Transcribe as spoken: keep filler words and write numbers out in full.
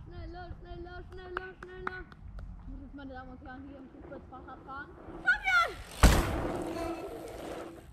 schneller, schneller, schneller, schneller. Ich muss jetzt, meine Damen und Herren, hier im Zugspitzbacher fahren. Fabian!